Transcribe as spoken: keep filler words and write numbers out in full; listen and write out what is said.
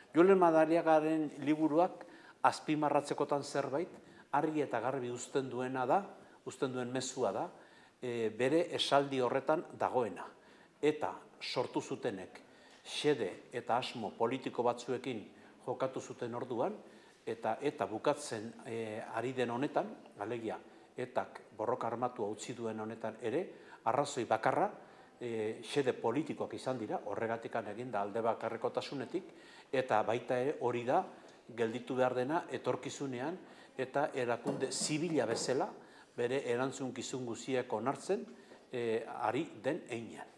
Julen Madariagaren liburuak azpimarratzekotan zerbait, argi eta garbi uzten duena da, uzten duen mezua da, bere esaldi horretan dagoena. Eta sortu zutenek xede eta asmo politiko batzuekin jokatu zuten orduan, eta eta bukatzen ari den honetan, alegia, etak borroka armatua utzi duen honetan ere, arrazoi bakarra, xede politikoak izan dira, horregatikan egin da alde bakarrekotasunetik, eta baita ere hori da, gelditu behar dena etorkizunean, eta erakunde zibila bezala, bere erantzunkizun guziak onartzen, ari den heinean.